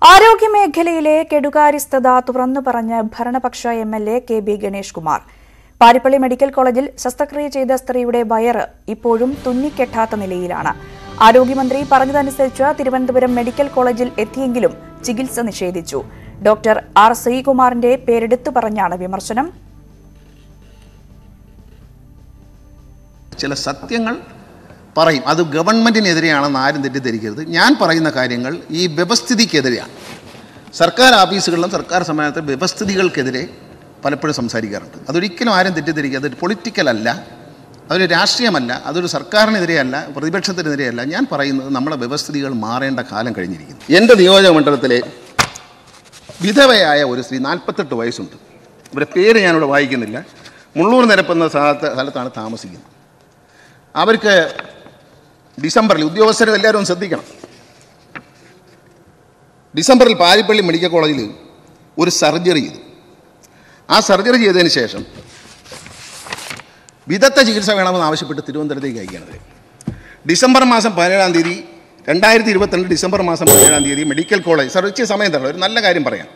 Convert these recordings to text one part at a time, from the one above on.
ആരോഗ്യമേഖലയിലെ കെടുകാര്യസ്ഥത തുറന്നു പറഞ്ഞ ഭരണപക്ഷ MLA Ganesh Kumar. Parippally medical കോളേജിൽ ശസ്ത്രക്രിയ ചെയ്ത സ്ത്രീയുടെ വയറ് ഇപ്പോഴും തുന്നിക്കെട്ടാത്ത നിലയിലാണ്. ആരോഗ്യമന്ത്രി പറഞ്ഞതനുസരിച്ച് തിരുവനന്തപുരം മെഡിക്കൽ കോളേജിൽ എത്തിയെങ്കിലും ചികിത്സ നിഷേധിച്ചു. ഡോക്ടർ Sreekumarന്റെ പേരെടുത്തു പറഞ്ഞാണ് വിമർശനം. ചില സത്യങ്ങൾ പറയും അത് ഗവൺമെന്റിനെതിരെയാണെന്ന് ആരും തെറ്റിദ്ധരിക്കരുത്. ഞാൻ പറയുന്ന കാര്യങ്ങൾ ഈ വ്യവസ്ഥിതിക്കെതിരെയാണ്. സർക്കാർ ഓഫീസുകളിലും സർക്കാർ സമ്മേളനത്തിൽ വ്യവസ്ഥിതികൾക്കെതിരെ പലപ്പോഴും സംസാരിക്കാറുണ്ട്. അതൊരിക്കലും ആരും തെറ്റിദ്ധരിക്കുക. അതൊരു പൊളിറ്റിക്കൽ അല്ല, അതൊരു രാഷ്ട്രീയമല്ല, അതൊരു സർക്കാരിനെതിരെയല്ല, പ്രതിപക്ഷത്തിനെതിരെയല്ല. ഞാൻ പറയുന്നത് നമ്മുടെ വ്യവസ്ഥിതികൾ മാറേണ്ട കാലം കഴിഞ്ഞിരിക്കുന്നു. എൻ്റെ നിയോജക മണ്ഡലത്തിലെ വിധവയായ ഒരു സ്ത്രീ 48 വയസ്സുണ്ട്. ഇവരുടെ പേര് ഞാനിവിടെ വായിക്കുന്നില്ല. മുള്ളൂർ നിരപ്പെന്ന സ്ഥലത്താണ് താമസിക്കുന്നത്. അവർക്ക് ഡിസംബറിൽ ഉദ്യോഗസ്ഥരെ എല്ലാവരും ശ്രദ്ധിക്കണം. ഡിസംബറിൽ പാരിപ്പള്ളി മെഡിക്കൽ കോളേജിൽ ഒരു സർജറി ചെയ്തു. ആ സർജറി ചെയ്തതിന് ശേഷം വിദഗ്ധ ചികിത്സ വേണമെന്ന് ആവശ്യപ്പെട്ട് തിരുവനന്തപുരത്തേക്ക് അയക്കുകയാണ്. ഡിസംബർ മാസം 17-ാം തീയതി 2022 ഡിസംബർ മാസം 17-ാം തീയതി മെഡിക്കൽ കോളേജ് സർച്ച് സമയം തരണം. ഒരു നല്ല കാര്യം പറയാം.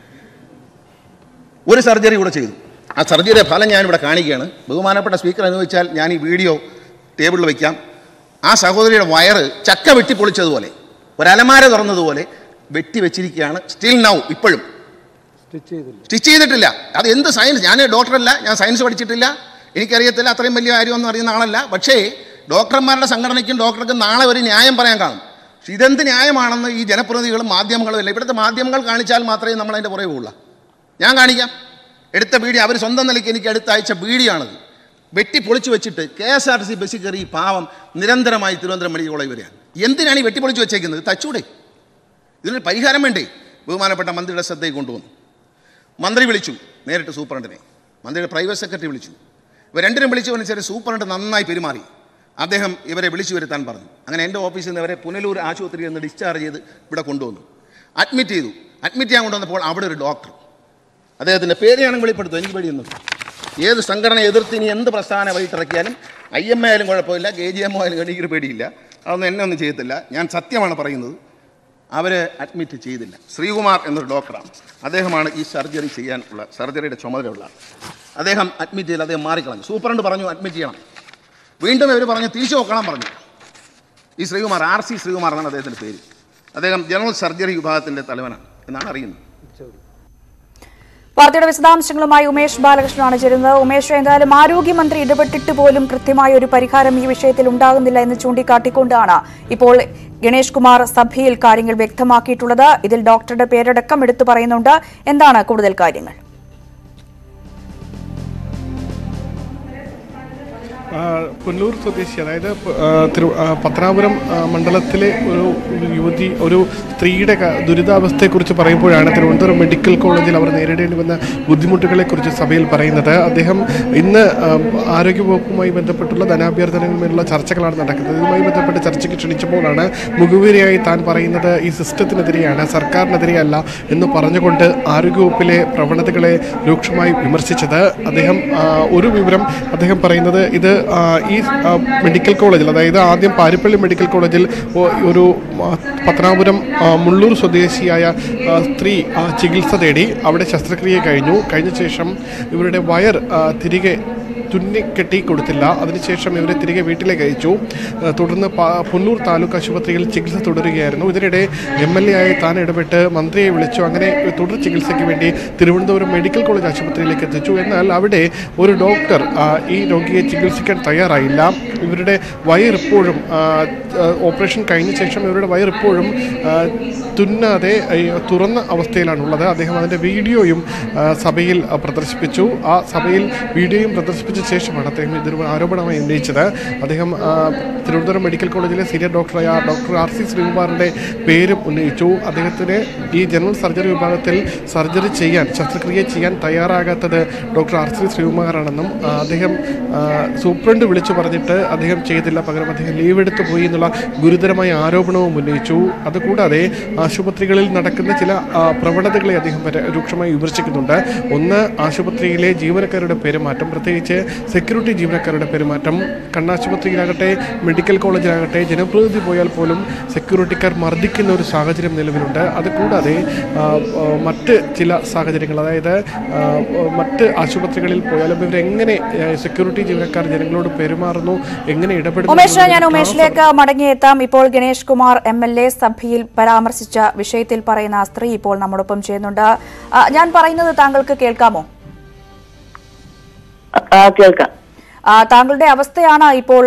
ഒരു സർജറി കൂടെ ചെയ്തു. ആ സർജറിയുടെ ഫലം ഞാനിവിടെ കാണിക്കുകയാണ്. ബഹുമാനപ്പെട്ട സ്പീക്കർ അനുവദിച്ചാൽ ഞാൻ ഈ വീഡിയോ ടേബിളിൽ വയ്ക്കാം. ആ സഹോദരിയുടെ വയറ് ചക്ക വെട്ടിപ്പൊളിച്ചതുപോലെ, ഒരലമാര തുറന്നതുപോലെ വെട്ടി വെച്ചിരിക്കുകയാണ്. സ്റ്റിൽ നൗ ഇപ്പോഴും സ്റ്റിച്ച് ചെയ്തിട്ടില്ല. അത് എന്ത് സയൻസ്? ഞാൻ ഡോക്ടറല്ല, ഞാൻ സയൻസ് പഠിച്ചിട്ടില്ല, എനിക്കറിയത്തില്ല, അത്രയും വലിയ കാര്യമൊന്നും അറിയുന്ന ആളല്ല. പക്ഷേ ഡോക്ടർമാരുടെ സംഘടനയ്ക്കും ഡോക്ടർക്കും നാളെ ഒരു ന്യായം പറയാൻ കാണും. പക്ഷെ ഇതെന്ത് ന്യായമാണെന്ന് ഈ ജനപ്രതിനിധികളും മാധ്യമങ്ങളും അല്ല. ഇവിടുത്തെ മാധ്യമങ്ങൾ കാണിച്ചാൽ മാത്രമേ നമ്മളതിൻ്റെ പുറകെ പോകുള്ളൂ. ഞാൻ കാണിക്കാം. എടുത്ത വീഡിയോ അവർ സ്വന്തം നിലയ്ക്ക് എനിക്ക് എടുത്ത് അയച്ച വീഡിയോയാണത്. വെട്ടി പൊളിച്ചു വെച്ചിട്ട് KSRTC ബസ്സിൽ കയറി പാവം നിരന്തരമായി തിരുവനന്തപുരം മെഡിക്കൽ കോളേജ് വരികയാണ്. എന്തിനാണ് ഈ വെട്ടിപ്പൊളിച്ച് വെച്ചേക്കുന്നത്? തച്ചൂടെ? ഇതിനൊരു പരിഹാരം വേണ്ടേ? ബഹുമാനപ്പെട്ട മന്ത്രിയുടെ ശ്രദ്ധയിൽ കൊണ്ടുവന്നു. മന്ത്രി വിളിച്ചു നേരിട്ട് സൂപ്രണ്ടിനെ, മന്ത്രിയുടെ പ്രൈവറ്റ് സെക്രട്ടറി വിളിച്ചു. ഇവർ രണ്ടിനും വിളിച്ചതിന് ശേഷം സൂപ്രണ്ട് നന്നായി പെരുമാറി. അദ്ദേഹം ഇവരെ വിളിച്ചു വരുത്താൻ പറഞ്ഞു. അങ്ങനെ എൻ്റെ ഓഫീസിൽ നിന്ന് ഇവരെ പുനലൂർ ആശുപത്രിയിൽ നിന്ന് ഡിസ്ചാർജ് ചെയ്ത് ഇവിടെ കൊണ്ടുവന്നു. അഡ്മിറ്റ് ചെയ്തു. അഡ്മിറ്റ് ചെയ്യാൻ കൊണ്ടുവന്നപ്പോൾ അവിടെ ഒരു ഡോക്ടർ, അദ്ദേഹത്തിൻ്റെ പേര് ഞാനും വെളിപ്പെടുത്തും, എനിക്ക് പേടിയൊന്നും. ഏത് സംഘടന എതിർത്ത് ഇനി എന്ത് പ്രസ്ഥാനം വഴിട്ടിറക്കിയാലും IMA ആയാലും കുഴപ്പമില്ല, KGM ആയാലും എനിക്കൊരു പേടിയില്ല. അതൊന്നും എന്നെ ഒന്നും ചെയ്യത്തില്ല. ഞാൻ സത്യമാണ് പറയുന്നത്. അവർ അഡ്മിറ്റ് ചെയ്തില്ല. ശ്രീകുമാർ എന്നൊരു ഡോക്ടറാണ്. അദ്ദേഹമാണ് ഈ സർജറി ചെയ്യാനുള്ള സർജറിയുടെ ചുമതലയുള്ള. അദ്ദേഹം അഡ്മിറ്റ് ചെയ്തില്ല, അദ്ദേഹം മാറിക്കളഞ്ഞു. സൂപ്രണ്ട് പറഞ്ഞു അഡ്മിറ്റ് ചെയ്യണം. വീണ്ടും ഇവർ പറഞ്ഞു തിരിച്ചു നോക്കണം പറഞ്ഞു. ഈ ശ്രീകുമാർ RC ശ്രീകുമാർ എന്നാണ് അദ്ദേഹത്തിൻ്റെ പേര്. അദ്ദേഹം ജനറൽ സർജറി വിഭാഗത്തിൻ്റെ തലവനാണ് എന്നാണ് അറിയുന്നത്. വാർത്തയുടെ വിശദാംശങ്ങളുമായി ഉമേഷ് ബാലകൃഷ്ണനാണ് ചേരുന്നത്. ഉമേഷ്, എന്തായാലും ആരോഗ്യമന്ത്രി ഇടപെട്ടിട്ട് പോലും കൃത്യമായ ഒരു പരിഹാരം ഈ വിഷയത്തിൽ ഉണ്ടാകുന്നില്ല എന്ന് ചൂണ്ടിക്കാട്ടിക്കൊണ്ടാണ് ഇപ്പോൾ ഗണേഷ് കുമാർ സഭയിൽ കാര്യങ്ങൾ വ്യക്തമാക്കിയിട്ടുള്ളത്. ഇതിൽ ഡോക്ടറുടെ പേരടക്കം എടുത്തു പറയുന്നുണ്ട്. എന്താണ് കൂടുതൽ കാര്യങ്ങൾ? പുല്ലൂർ സ്വദേശി, അതായത് പത്തനാപുരം മണ്ഡലത്തിലെ ഒരു സ്ത്രീയുടെ ദുരിതാവസ്ഥയെക്കുറിച്ച് പറയുമ്പോഴാണ് തിരുവനന്തപുരം മെഡിക്കൽ കോളേജിൽ അവർ നേരിടേണ്ടി വന്ന ബുദ്ധിമുട്ടുകളെക്കുറിച്ച് സഭയിൽ പറയുന്നത്. അദ്ദേഹം ഇന്ന് ആരോഗ്യവകുപ്പുമായി ബന്ധപ്പെട്ടുള്ള ധനാഭ്യർത്ഥനകളിലുള്ള ചർച്ചകളാണ് നടക്കുന്നത്. ഇതുമായി ബന്ധപ്പെട്ട് ചർച്ചയ്ക്ക് ക്ഷണിച്ചപ്പോഴാണ് മുഖവുരയായി താൻ പറയുന്നത് ഈ സിസ്റ്റത്തിനെതിരെയാണ്, സർക്കാരിനെതിരെയല്ല എന്ന് പറഞ്ഞുകൊണ്ട് ആരോഗ്യവകുപ്പിലെ പ്രവണതകളെ രൂക്ഷമായി വിമർശിച്ചത്. അദ്ദേഹം ഒരു വിവരം അദ്ദേഹം പറയുന്നത്, ഇത് ഈ മെഡിക്കൽ കോളേജിൽ, അതായത് ആദ്യം പാരിപ്പള്ളി മെഡിക്കൽ കോളേജിൽ ഒരു പത്തനാപുരം മുള്ളൂർ സ്വദേശിയായ സ്ത്രീ ചികിത്സ തേടി അവിടെ ശസ്ത്രക്രിയ കഴിഞ്ഞ ശേഷം ഇവരുടെ വയർ തിരികെ തുന്നിക്കെട്ടി കൊടുത്തില്ല. അതിനുശേഷം ഇവരെ തിരികെ വീട്ടിലേക്ക് അയച്ചു. തുടർന്ന് പുല്ലൂർ താലൂക്ക് ആശുപത്രിയിൽ ചികിത്സ തുടരുകയായിരുന്നു. ഇതിനിടെ MLA ആയി താൻ ഇടപെട്ട് മന്ത്രിയെ വിളിച്ചു. അങ്ങനെ തുടർ ചികിത്സയ്ക്ക് വേണ്ടി തിരുവനന്തപുരം മെഡിക്കൽ കോളേജ് ആശുപത്രിയിലേക്ക് എത്തിച്ചു. എന്നാൽ അവിടെ ഒരു ഡോക്ടർ ഈ രോഗിയെ ചികിത്സിക്കാൻ തയ്യാറായില്ല. ഇവരുടെ വയറിപ്പോഴും ഓപ്പറേഷൻ കഴിഞ്ഞ ശേഷം ഇവരുടെ വയറിപ്പോഴും തുന്നാതെ തുറന്ന അവസ്ഥയിലാണുള്ളത്. അദ്ദേഹം അതിൻ്റെ വീഡിയോയും സഭയിൽ പ്രദർശിപ്പിച്ചു. ആ സഭയിൽ വീഡിയോയും പ്രദർശിപ്പിച്ച ശേഷമാണ് അദ്ദേഹം ഇതൊരു ആരോപണമായി ഉന്നയിച്ചത്. അദ്ദേഹം തിരുവനന്തപുരം മെഡിക്കൽ കോളേജിലെ സീനിയർ ഡോക്ടറായ ഡോക്ടർ RC ശ്രീകുമാറിൻ്റെ പേരും ഉന്നയിച്ചു. അദ്ദേഹത്തിന് ഈ ജനറൽ സർജറി വിഭാഗത്തിൽ ശസ്ത്രക്രിയ ചെയ്യാൻ തയ്യാറാകാത്തത് ഡോക്ടർ RC ശ്രീകുമാറാണെന്നും അദ്ദേഹം സൂപ്രണ്ട് വിളിച്ചു പറഞ്ഞിട്ട് അദ്ദേഹം ചെയ്തില്ല, പകരം അദ്ദേഹം ലീവ് എടുത്തു പോയി എന്നുള്ള ഗുരുതരമായ ആരോപണവും ഉന്നയിച്ചു. അതുകൂടാതെ ആശുപത്രികളിൽ നടക്കുന്ന ചില പ്രവണതകളെ അദ്ദേഹം രൂക്ഷമായി വിമർശിക്കുന്നുണ്ട്. ഒന്ന്, ആശുപത്രിയിലെ ജീവനക്കാരുടെ പെരുമാറ്റം, പ്രത്യേകിച്ച് സെക്യൂരിറ്റി ജീവനക്കാരുടെ പെരുമാറ്റം. കണ്ണാശുപത്രിയിലാകട്ടെ മെഡിക്കൽ കോളേജിലാകട്ടെ ജനപ്രതിനിധി പോയാൽ പോലും സെക്യൂരിറ്റിക്കാർ മർദ്ദിക്കുന്ന ഒരു സാഹചര്യം നിലവിലുണ്ട്. അതുകൂടാതെ മറ്റ് ചില സാഹചര്യങ്ങൾ, അതായത് മറ്റ് ആശുപത്രികളിൽ പോയാലും ഇവരെങ്ങനെ സെക്യൂരിറ്റി ജീവനക്കാർ ജനങ്ങളോട് പെരുമാറുന്നു, എങ്ങനെ ഇടപെടുന്നു. ഞാൻ ഉമേഷിലേക്ക് മടങ്ങിയെത്താം. ഇപ്പോൾ ഗണേഷ് കുമാർ MLA സഭയിൽ പരാമർശിച്ച വിഷയത്തിൽ പറയുന്ന സ്ത്രീ ഇപ്പോൾ നമ്മോടൊപ്പം ചെയ്യുന്നുണ്ട്. ഞാൻ പറയുന്നത് താങ്കൾക്ക് കേൾക്കാമോ? കേൾക്കാം. താങ്കളുടെ അവസ്ഥയാണ് ഇപ്പോൾ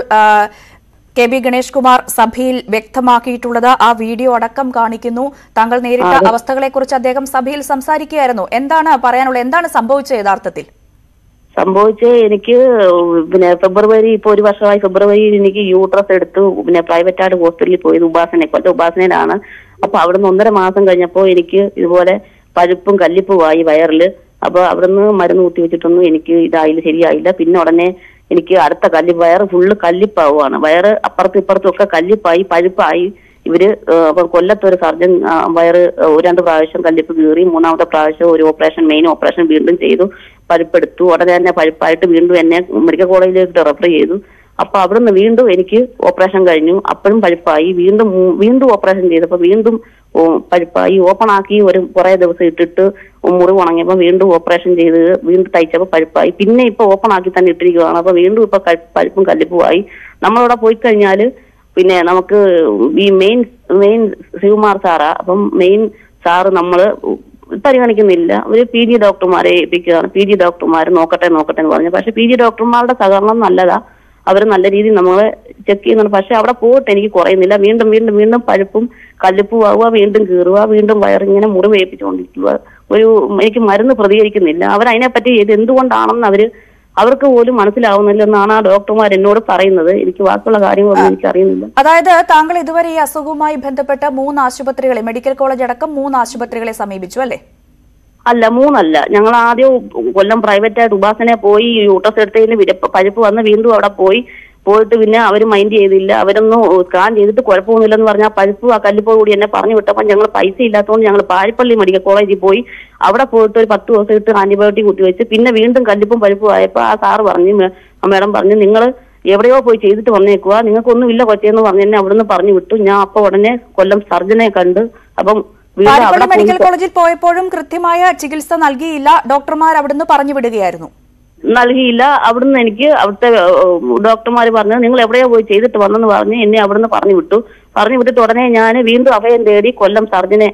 KB ഗണേഷ് കുമാർ സഭയിൽ വ്യക്തമാക്കിയിട്ടുള്ളത്. ആ വീഡിയോ അടക്കം കാണിക്കുന്നു. താങ്കൾ നേരിട്ട അവസ്ഥകളെക്കുറിച്ച് അദ്ദേഹം സഭയിൽ സംസാരിക്കുകയായിരുന്നു. എന്താണ് പറയാനുള്ളത്? എന്താണ് സംഭവിച്ചത് യഥാർത്ഥത്തിൽ? സംഭവിച്ചത് എനിക്ക് ഫെബ്രുവരി, ഇപ്പൊ ഒരു വർഷമായി, ഫെബ്രുവരിയിൽ എനിക്ക് യൂട്രസ് എടുത്തു പ്രൈവറ്റായിട്ട് ഹോസ്പിറ്റലിൽ പോയത് ഉപാസനയിലാണ്. അപ്പൊ അവിടുന്ന് 1.5 മാസം കഴിഞ്ഞപ്പോ എനിക്ക് ഇതുപോലെ പഴുപ്പും കല്ലിപ്പുമായി വയറില്. അപ്പൊ അവിടുന്ന് മരുന്ന് കുത്തിവെച്ചിട്ടൊന്നും എനിക്ക് ഇതായില്ല, ശരിയായില്ല. പിന്നെ ഉടനെ എനിക്ക് അടുത്ത വയറ് ഫുള്ള് കല്ലിപ്പാവുകയാണ്. വയറ് അപ്പുറത്തും ഇപ്പുറത്തും ഒക്കെ കല്ലിപ്പായി പഴുപ്പായി. ഇവര് അപ്പൊ കൊല്ലത്തൊരു സർജൻ വയറ് 2 പ്രാവശ്യം കല്ലിപ്പ് കീറി, 3ാമത്തെ പ്രാവശ്യം ഒരു മെയിൻ ഓപ്പറേഷൻ വീണ്ടും ചെയ്തു. പഴുപ്പെടുത്തു. ഉടനെ തന്നെ പഴുപ്പായിട്ട് വീണ്ടും എന്നെ മെഡിക്കൽ കോളേജിലേക്ക് റെഫർ ചെയ്തു. അപ്പൊ അവിടുന്ന് വീണ്ടും എനിക്ക് ഓപ്പറേഷൻ കഴിഞ്ഞു. അപ്പോഴും പഴുപ്പായി. വീണ്ടും ഓപ്പറേഷൻ ചെയ്തപ്പോ വീണ്ടും പഴുപ്പായി. ഓപ്പൺ ആക്കി കുറെ ദിവസം ഇട്ടിട്ട് മുറിവ് ഉണങ്ങിയപ്പോ വീണ്ടും ഓപ്പറേഷൻ ചെയ്ത് വീണ്ടും തയ്ച്ചപ്പോ പഴുപ്പായി. പിന്നെ ഇപ്പൊ ഓപ്പൺ ആക്കി തന്നെ ഇട്ടിരിക്കുകയാണ്. അപ്പൊ വീണ്ടും ഇപ്പൊ പഴുപ്പും കല്ലിപ്പുമായി. നമ്മളവിടെ പോയി കഴിഞ്ഞാല് പിന്നെ നമുക്ക് ഈ മെയിൻ ശ്രീകുമാർ സാറാ. അപ്പം മെയിൻ സാറ് നമ്മള് പരിഗണിക്കുന്നില്ല. ഒരു PG ഡോക്ടർമാരെ ഏൽപ്പിക്കുകയാണ്. PG ഡോക്ടർമാർ നോക്കട്ടെ എന്ന് പറഞ്ഞു. പക്ഷെ PG ഡോക്ടർമാരുടെ സഹകരണം നല്ലതാ. അവർ നല്ല രീതിയിൽ നമ്മളെ ചെക്ക് ചെയ്യുന്നുണ്ട്. പക്ഷെ അവിടെ പോയിട്ട് എനിക്ക് കുറയുന്നില്ല. വീണ്ടും പഴുപ്പും കല്ലിപ്പും ആവുക, വീണ്ടും കീറുക, വീണ്ടും വയറിങ്ങനെ മുറിവ് ഏൽപ്പിച്ചുകൊണ്ടിരിക്കുക. എനിക്ക് മരുന്ന് പ്രതികരിക്കുന്നില്ല. അവരതിനെപ്പറ്റി ഇത് എന്തുകൊണ്ടാണെന്ന് അവർക്ക് പോലും മനസ്സിലാവുന്നില്ലെന്നാണ് ആ ഡോക്ടർമാർ എന്നോട് പറയുന്നത്. എനിക്ക് ബാക്കിയുള്ള കാര്യങ്ങളൊന്നും എനിക്ക് അറിയുന്നില്ല. അതായത് താങ്കൾ ഇതുവരെ ഈ അസുഖവുമായി ബന്ധപ്പെട്ട 3 ആശുപത്രികളെ, മെഡിക്കൽ കോളേജ് അടക്കം 3 ആശുപത്രികളെ സമീപിച്ചു അല്ലേ? അല്ല, 3 അല്ല. ഞങ്ങൾ ആദ്യം കൊല്ലം പ്രൈവറ്റായിട്ട് ഉപാസനയെ പോയി. യൂട്രസ് എടുത്തതിന് പഴുപ്പ് വന്ന് വീണ്ടും അവിടെ പോയിട്ട് പിന്നെ അവർ മൈൻഡ് ചെയ്തില്ല. അവരൊന്നും സ്കാൻ ചെയ്തിട്ട് കുഴപ്പമൊന്നുമില്ലെന്ന് പറഞ്ഞാൽ പഴുപ്പ് ആ കല്ലിപ്പോ കൂടി എന്നെ പറഞ്ഞു വിട്ടപ്പോൾ ഞങ്ങൾ പൈസ ഇല്ലാത്തതുകൊണ്ട് ഞങ്ങൾ പാരിപ്പള്ളി മെഡിക്കൽ കോളേജിൽ പോയി. അവിടെ പോയിട്ട് ഒരു 10 ദിവസം ഇട്ട് ആന്റിബയോട്ടിക് കുത്തിവെച്ച് പിന്നെ വീണ്ടും കല്ലിപ്പും പഴുപ്പും ആയപ്പോൾ ആ സാറ് പറഞ്ഞു, മേഡം പറഞ്ഞു, നിങ്ങൾ എവിടെയോ പോയി ചെയ്തിട്ട് വന്നേക്കുക, നിങ്ങൾക്കൊന്നും ഇല്ല കൊച്ചെന്ന് പറഞ്ഞ് എന്നെ അവിടുന്ന് പറഞ്ഞു വിട്ടു. ഞാൻ അപ്പൊ ഉടനെ കൊല്ലം സർജനെ കണ്ട്. അപ്പം മെഡിക്കൽ കോളേജിൽ പോയപ്പോഴും കൃത്യമായ ചികിത്സ നൽകിയില്ല. ഡോക്ടർമാർ അവിടുന്ന് പറഞ്ഞു വിടുകയായിരുന്നു. നൽകിയില്ല. അവിടുന്ന് എനിക്ക് അവിടുത്തെ ഡോക്ടർമാർ പറഞ്ഞു, നിങ്ങൾ എവിടെയോ പോയി ചെയ്തിട്ട് വന്നെന്ന് പറഞ്ഞ് എന്നെ അവിടുന്ന് പറഞ്ഞു വിട്ടിട്ട് ഉടനെ ഞാൻ വീണ്ടും അഭയം തേടി കൊല്ലം സർജനെ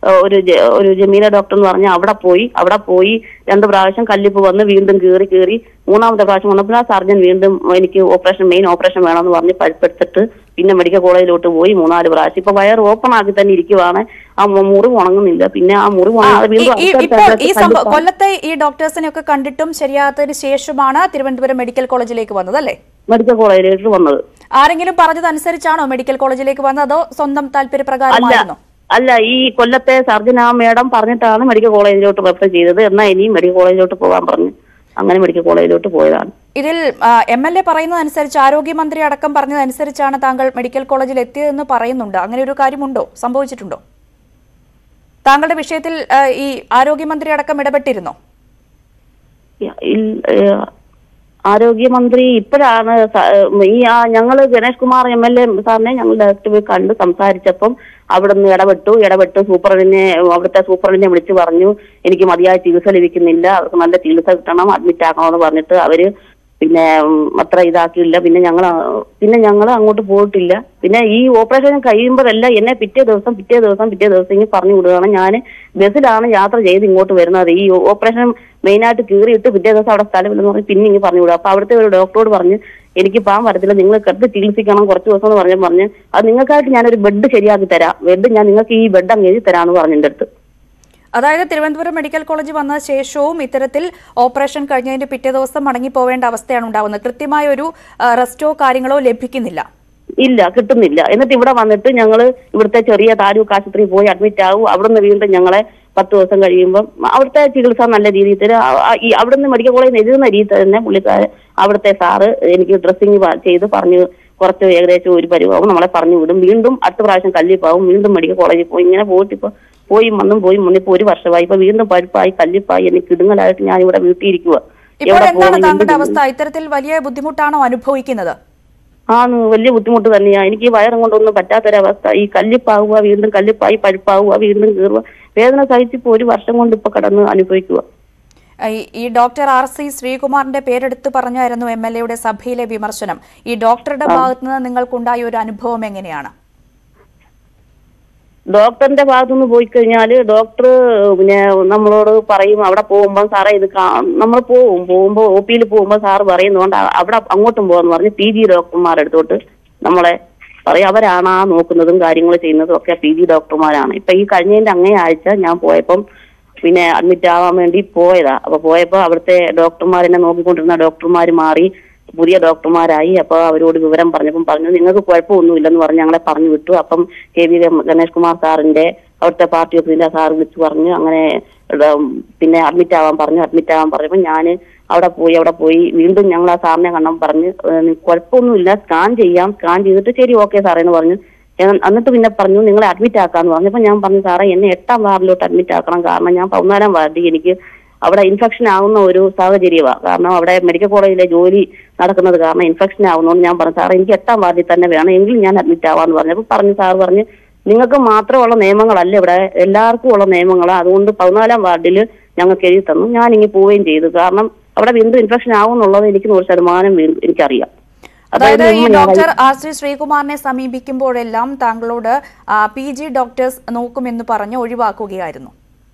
ഒരു ജമീല ഡോക്ടർ എന്ന് പറഞ്ഞാൽ അവിടെ പോയി 2 പ്രാവശ്യം കല്ലിപ്പ് വന്ന് വീണ്ടും കീറി 3ാമത്തെ പ്രാവശ്യം വന്നപ്പോൾ ആ സർജൻ വീണ്ടും എനിക്ക് മെയിൻ ഓപ്പറേഷൻ വേണമെന്ന് പറഞ്ഞ് പഴുപ്പെടുത്തിട്ട് പിന്നെ മെഡിക്കൽ കോളേജിലോട്ട് പോയി 3-4 പ്രാവശ്യം. ഇപ്പൊ വയർ ഓപ്പൺ ആക്കി തന്നെ ഇരിക്കുവാണ്. ആ മുറിവ് ഉണങ്ങുന്നില്ല. പിന്നെ ആ മുറിവ് കൊല്ലത്തെ ഈ ഡോക്ടേഴ്സിനെ ഒക്കെ കണ്ടിട്ടും ശരിയാത്തതിന് ശേഷമാണ് തിരുവനന്തപുരം മെഡിക്കൽ കോളേജിലേക്ക് വന്നത് അല്ലേ? മെഡിക്കൽ കോളേജിലേക്ക് വന്നത്. ആരെങ്കിലും പറഞ്ഞതനുസരിച്ചാണോ മെഡിക്കൽ കോളേജിലേക്ക് വന്നത്, അതോ സ്വന്തം താല്പര്യപ്രകാരമായിരുന്നോ? അല്ല, ഈ കൊല്ലത്തെ സർജൻ ആ മേഡം പറഞ്ഞിട്ടാണ് മെഡിക്കൽ കോളേജിലോട്ട് റെഫർ ചെയ്തത്. എന്നാൽ ഇനിയും മെഡിക്കൽ കോളേജിലോട്ട് പോകാൻ പറഞ്ഞു. അങ്ങനെ മെഡിക്കൽ കോളേജിലോട്ട് പോയതാണ്. ഇതിൽ MLA പറയുന്നതനുസരിച്ച്, ആരോഗ്യമന്ത്രി അടക്കം പറഞ്ഞതനുസരിച്ചാണ് താങ്കൾ മെഡിക്കൽ കോളേജിൽ എത്തിയതെന്ന് പറയുന്നുണ്ട്. അങ്ങനെ ഒരു കാര്യമുണ്ടോ, സംഭവിച്ചിട്ടുണ്ടോ? താങ്കളുടെ വിഷയത്തിൽ ഈ ആരോഗ്യമന്ത്രി അടക്കം ഇടപെട്ടിരുന്നോ? ആരോഗ്യമന്ത്രി ഇപ്പോഴാണ് ഞങ്ങൾ ഗണേഷ് കുമാർ MLA സാറിനെ ഞങ്ങൾ ഡയറക്റ്റ് പോയി കണ്ട് സംസാരിച്ചപ്പം അവിടുന്ന് ഇടപെട്ടു. അവിടുത്തെ സൂപ്രണ്ടിനെ വിളിച്ചു പറഞ്ഞു, എനിക്ക് മതിയായ ചികിത്സ ലഭിക്കുന്നില്ല, അവർക്ക് നല്ല ചികിത്സ കിട്ടണം, അഡ്മിറ്റ് ആക്കണമെന്ന് പറഞ്ഞിട്ട് അവര് പിന്നെ അത്ര ഇതാക്കിയില്ല. പിന്നെ ഞങ്ങൾ അങ്ങോട്ട് പോയിട്ടില്ല. പിന്നെ ഈ ഓപ്പറേഷൻ കഴിയുമ്പോഴല്ല എന്നെ പിറ്റേ ദിവസം ഇങ്ങനെ പറഞ്ഞു വിടുകയാണ്. ഞാൻ ബസ്സിലാണ് യാത്ര ചെയ്ത് ഇങ്ങോട്ട് വരുന്നത്. ഈ ഓപ്പറേഷൻ മെയിനായിട്ട് കീറിയിട്ട് പിറ്റേ ദിവസം അവിടെ സ്ഥലമില്ലെന്ന് പറഞ്ഞ് പിന്നെ ഇങ്ങനെ പറഞ്ഞു വിടുക. അപ്പൊ അവിടുത്തെ ഒരു ഡോക്ടറോട് പറഞ്ഞ്, എനിക്ക് പോകാൻ പറ്റത്തില്ല, നിങ്ങൾ കിടന്ന് ചികിത്സിക്കണം കുറച്ച് ദിവസം എന്ന് പറഞ്ഞ് അത് നിങ്ങൾക്കായിട്ട് ഞാനൊരു ബെഡ് ശരിയാക്കി തരാം, ഞാൻ നിങ്ങൾക്ക് ഈ ബെഡ് അങ്ങ് എഴുതി തരാമെന്ന് പറഞ്ഞു എൻ്റെ അടുത്ത്. അതായത് തിരുവനന്തപുരം മെഡിക്കൽ കോളേജ് വന്ന ശേഷവും ഇത്തരത്തിൽ ഓപ്പറേഷൻ കഴിഞ്ഞതിന്റെ പിറ്റേ ദിവസം മടങ്ങി പോവേണ്ട അവസ്ഥയാണ് ഉണ്ടാവുന്നത്. കൃത്യമായ ഒരു റെസ്റ്റോ കാര്യങ്ങളോ ലഭിക്കുന്നില്ല. ഇല്ല, കിട്ടുന്നില്ല. എന്നിട്ട് ഇവിടെ വന്നിട്ട് ഞങ്ങൾ ഇവിടുത്തെ ചെറിയ താലൂക്ക് ആശുപത്രിയിൽ പോയി അഡ്മിറ്റ് ആവും. അവിടുന്ന് വീണ്ടും ഞങ്ങളെ 10 ദിവസം കഴിയുമ്പം അവിടുത്തെ ചികിത്സ നല്ല രീതിയിൽ തരും. അവിടുന്ന് മെഡിക്കൽ കോളേജിൽ എഴുതുന്ന രീതി തന്നെ പുള്ളിക്കാരൻ അവിടുത്തെ സാറ് എനിക്ക് ഡ്രസ്സിങ് ചെയ്ത് പറഞ്ഞു കുറച്ച് ഏകദേശം ഒരു പരിവാവും നമ്മളെ പറഞ്ഞു വിടും. വീണ്ടും അടുത്ത പ്രാവശ്യം കല്ലിപ്പാവും, വീണ്ടും മെഡിക്കൽ കോളേജിൽ പോയി ഇങ്ങനെ പോയിട്ട് പോയി വന്നും ഇപ്പൊ 1 വർഷമായി. ഇപ്പൊ വീണ്ടും പഴുപ്പായി കല്ലിപ്പായി എനിക്ക് കിടുങ്ങലായിട്ട് ഞാൻ ഇവിടെ വീട്ടിലിരിക്കുക. ഇപ്പോൾ എന്താണ് താങ്കളുടെ അവസ്ഥ? ഇത്തരത്തിൽ വലിയ ബുദ്ധിമുട്ടാണോ അനുഭവിക്കുന്നത്? വലിയ ബുദ്ധിമുട്ട് തന്നെയാ. എനിക്ക് വയറും കൊണ്ടൊന്നും പറ്റാത്തൊരവസ്ഥ. ഈ കല്ലിപ്പാവുക, വീണ്ടും കല്ലിപ്പായി പഴുപ്പാവുക, വീണ്ടും കീറുക. വേദന സഹിച്ചിപ്പോ 1 വർഷം കൊണ്ട് ഇപ്പൊ കടന്ന് അനുഭവിക്കുക. ഈ ഡോക്ടർ R.C. ശ്രീകുമാറിന്റെ പേരെടുത്ത് പറഞ്ഞായിരുന്നു MLA സഭയിലെ വിമർശനം. ഈ ഡോക്ടറുടെ ഭാഗത്തുനിന്ന് നിങ്ങൾക്കുണ്ടായ ഒരു അനുഭവം എങ്ങനെയാണ്? ഡോക്ടറിന്റെ ഭാഗത്തുനിന്ന് പോയി കഴിഞ്ഞാല് ഡോക്ടർ പിന്നെ നമ്മളോട് പറയും, അവിടെ പോകുമ്പോൾ സാറേ ഇത് നമ്മൾ പോകുമ്പോ OP-യിൽ പോകുമ്പോൾ സാറ് പറയുന്നതുകൊണ്ട് അവിടെ അങ്ങോട്ടും പോകാന്ന് പറഞ്ഞ് PG ഡോക്ടർമാരുടെ അടുത്തോട്ട് നമ്മളെ പറയും. അവരാണ് നോക്കുന്നതും കാര്യങ്ങൾ ചെയ്യുന്നതും ഒക്കെ PG ഡോക്ടർമാരാണ്. ഇപ്പൊ ഈ കഴിഞ്ഞതിന്റെ അങ്ങേ ആഴ്ച ഞാൻ പോയപ്പം പിന്നെ അഡ്മിറ്റ് ആവാൻ വേണ്ടി പോയതാ. അപ്പൊ പോയപ്പോ അവിടുത്തെ ഡോക്ടർമാരെന്നെ നോക്കിക്കൊണ്ടിരുന്ന ഡോക്ടർമാർ മാറി പുതിയ ഡോക്ടർമാരായി. അപ്പൊ അവരോട് വിവരം പറഞ്ഞപ്പം പറഞ്ഞു നിങ്ങൾക്ക് കുഴപ്പമൊന്നുമില്ലെന്ന് പറഞ്ഞ് ഞങ്ങളെ പറഞ്ഞു വിട്ടു. അപ്പം KV ഗണേഷ് കുമാർ സാറിന്റെ അവിടുത്തെ പാർട്ടി ഓഫീസിന്റെ സാർ വിളിച്ചു പറഞ്ഞു. അങ്ങനെ പിന്നെ അഡ്മിറ്റ് ആവാൻ പറഞ്ഞപ്പോൾ ഞാൻ അവിടെ പോയി വീണ്ടും ഞങ്ങൾ ആ സാറിനെ കണ്ണം പറഞ്ഞ് കുഴപ്പമൊന്നുമില്ല, സ്കാൻ ചെയ്തിട്ട് ശരി ഓക്കെ സാറേ എന്ന് പറഞ്ഞു. എന്നിട്ട് പിന്നെ പറഞ്ഞു നിങ്ങളെ അഡ്മിറ്റ് ആക്കാന്ന് പറഞ്ഞപ്പോൾ ഞാൻ പറഞ്ഞു സാറേ എന്നെ 8ാം വാർഡിലോട്ട് അഡ്മിറ്റ് ആക്കണം, കാരണം ഞാൻ 14ാം വാർഡിൽ എനിക്ക് അവിടെ ഇൻഫെക്ഷൻ ആവുന്ന ഒരു സാഹചര്യമാണ്. കാരണം അവിടെ മെഡിക്കൽ കോളേജിലെ ജോലി നടക്കുന്നത് കാരണം ഇൻഫെക്ഷൻ ആവുന്നതുകൊണ്ട് ഞാൻ പറഞ്ഞു സാറേ എനിക്ക് 8ാം വാർഡിൽ തന്നെ വേണം, എങ്കിൽ ഞാൻ അഡ്മിറ്റ് ആവാന്ന് പറഞ്ഞപ്പോൾ സാർ പറഞ്ഞു നിങ്ങൾക്ക് മാത്രമുള്ള നിയമങ്ങളല്ല ഇവിടെ എല്ലാവർക്കും ഉള്ള നിയമങ്ങളാണ്, അതുകൊണ്ട് 14ാം വാർഡിൽ ഞങ്ങൾക്ക് എഴുതി തന്നു. ഞാനിങ്ങനെ പോവുകയും ചെയ്തു. കാരണം അവിടെ വീണ്ടും ഇൻഫെക്ഷൻ ആവുന്നുള്ളത് എനിക്ക് 100% എനിക്കറിയാം. അതായത് ഈ ഡോക്ടർ R.C. ശ്രീകുമാറിനെ സമീപിക്കുമ്പോഴെല്ലാം താങ്കളോട് PG ഡോക്ടേഴ്സ് നോക്കുമെന്ന് പറഞ്ഞ് ഒഴിവാക്കുകയായിരുന്നു.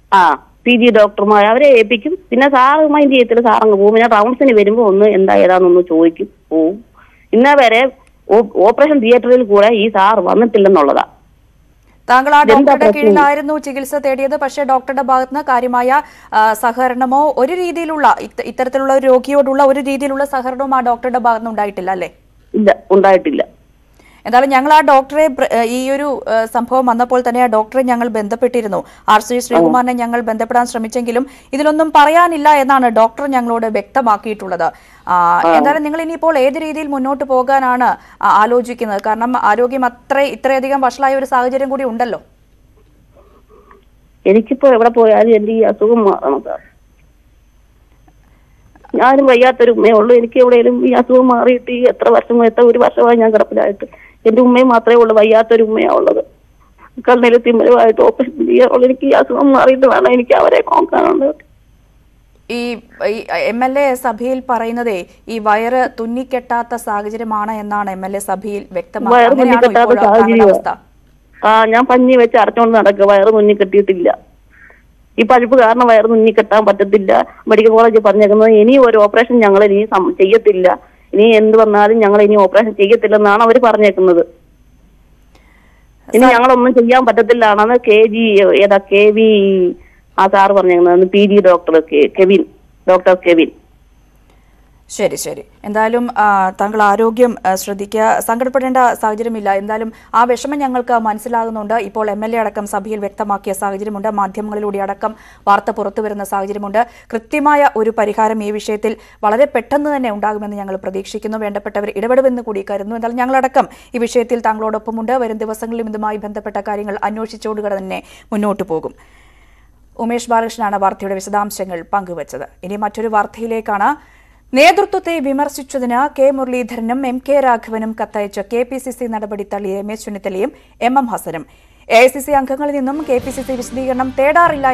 PG ഡോക്ടർമാർ അവരെ ഏൽപ്പിക്കും. പിന്നെ സാറ് മൈൻഡ് ചെയ്യത്തില്ല, സാറങ്ങ് പോകും. പിന്നെ റൗണ്ട്സിന് വരുമ്പോൾ ഒന്ന് എന്താ ഏതാണെന്നൊന്ന് ചോദിക്കും, പോവും. ഇന്നേ വരെ ഓപ്പറേഷൻ തിയേറ്ററിൽ കൂടെ ഈ സാർ വന്നിട്ടില്ലെന്നുള്ളതാ. താങ്കൾ ആ ഡോക്ടറുടെ കീഴിലായിരുന്നു ചികിത്സ തേടിയത്. പക്ഷേ ഡോക്ടറുടെ ഭാഗത്തുനിന്ന് കാര്യമായ സഹകരണമോ ഒരു രീതിയിലുള്ള ഇത്തരത്തിലുള്ള ഒരു രോഗിയോടുള്ള ഒരു രീതിയിലുള്ള സഹകരണവും ആ ഡോക്ടറുടെ ഭാഗത്തുനിന്ന് ഉണ്ടായിട്ടില്ല അല്ലേ? ഇല്ല, ഉണ്ടായിട്ടില്ല. എന്തായാലും ഞങ്ങൾ ആ ഡോക്ടറെ ഈ ഒരു സംഭവം വന്നപ്പോൾ തന്നെ ആ ഡോക്ടറെ ഞങ്ങൾ ബന്ധപ്പെട്ടിരുന്നു. R.C. ശ്രീകുമാറിനെ ഞങ്ങൾ ബന്ധപ്പെടാൻ ശ്രമിച്ചെങ്കിലും ഇതിലൊന്നും പറയാനില്ല എന്നാണ് ഡോക്ടർ ഞങ്ങളോട് വ്യക്തമാക്കിയിട്ടുള്ളത്. എന്തായാലും നിങ്ങൾ ഇനിയിപ്പോൾ ഏത് രീതിയിൽ മുന്നോട്ട് പോകാനാണ് ആലോചിക്കുന്നത്? കാരണം ആരോഗ്യം ഇത്രയധികം വഷളായ ഒരു സാഹചര്യം കൂടി ഉണ്ടല്ലോ. എനിക്കിപ്പോ എവിടെ പോയാലും എന്റെ ഈ അസുഖം മാറണം സാർ. ഞാനും വയ്യാത്തൊരു ഉമ്മയേ ഉള്ളൂ. എനിക്ക് എവിടെയെങ്കിലും ഈ അസുഖം മാറിയിട്ട് ഈ 1 വർഷമായി ഞാൻ കിടപ്പിലായിട്ട്. എന്റെ ഉമ്മയും മാത്രമേ ഉള്ളൂ, വയ്യാത്തൊരു ഉമ്മയാ ഉള്ളത്. കണ്ണിൽ തിമ്മലുമായിട്ട് ഓപ്പറേഷൻ ചെയ്യാറുള്ളൂ. എനിക്ക് ഈ അസുഖം മാറിയിട്ട് വേണം എനിക്ക് അവരെ നോക്കാനുള്ളത്. ഈ MLA സഭയിൽ പറയുന്നതേ ഈ വയറ് തുന്നിക്കെട്ടാത്ത സാഹചര്യമാണ് എന്നാണ് MLA സഭയിൽ വ്യക്തമാക്കുന്നത്. ഞാൻ പഞ്ഞി വെച്ച് അടച്ചോണ്ട് നടക്കുക, വയറ് തുന്നി കെട്ടിയിട്ടില്ല. ഈ പഴുപ്പ് കാരണം വയറ് തുന്നി കെട്ടാൻ പറ്റത്തില്ല. മെഡിക്കൽ കോളേജിൽ പറഞ്ഞേക്കുന്നത് ഇനി ഒരു ഓപ്പറേഷൻ ഞങ്ങൾ ഇനി ചെയ്യത്തില്ല, ഇനി എന്ത് വന്നാലും ഞങ്ങൾ ഇനി ഓപ്പറേഷൻ ചെയ്യത്തില്ലെന്നാണ് അവർ പറഞ്ഞേക്കുന്നത്. ഇനി ഞങ്ങളൊന്നും ചെയ്യാൻ പറ്റത്തില്ലാണെന്ന് KV ആ സാറ് പറഞ്ഞേക്കുന്നത്. PG doctor Kevin. ശരി. എന്തായാലും താങ്കൾ ആരോഗ്യം ശ്രദ്ധിക്കുക, സങ്കടപ്പെടേണ്ട സാഹചര്യമില്ല. എന്തായാലും ആ വിഷമം ഞങ്ങൾക്ക് മനസ്സിലാകുന്നുണ്ട്. ഇപ്പോൾ MLA അടക്കം സഭയിൽ വ്യക്തമാക്കിയ സാഹചര്യമുണ്ട്, മാധ്യമങ്ങളിലൂടെ അടക്കം വാർത്ത പുറത്തു വരുന്ന സാഹചര്യമുണ്ട്. കൃത്യമായ ഒരു പരിഹാരം ഈ വിഷയത്തിൽ വളരെ പെട്ടെന്ന് തന്നെ ഉണ്ടാകുമെന്ന് ഞങ്ങൾ പ്രതീക്ഷിക്കുന്നു. വേണ്ടപ്പെട്ടവർ ഇടപെടുമെന്ന് കൂടി കരുതുന്നു. എന്നാൽ ഞങ്ങളടക്കം ഈ വിഷയത്തിൽ താങ്കളോടൊപ്പമുണ്ട്. വരും ദിവസങ്ങളിലും ഇതുമായി ബന്ധപ്പെട്ട കാര്യങ്ങൾ അന്വേഷിച്ചോടുകൂടെ തന്നെ മുന്നോട്ട് പോകും. ഉമേഷ് ബാലകൃഷ്ണനാണ് വാർത്തയുടെ വിശദാംശങ്ങൾ പങ്കുവച്ചത്. ഇനി മറ്റൊരു വാർത്തയിലേക്കാണ്. നേതൃത്വത്തെ വിമർശിച്ചതിന് K. മുരളീധരനും MK രാഘവനും കത്തയച്ച KPCC നടപടി തള്ളിയ രമേശ് ചെന്നിത്തലയും MM ഹസനും AICC അംഗങ്ങളിൽ നിന്നും KPCC വിശദീകരണം തേടാറില്ല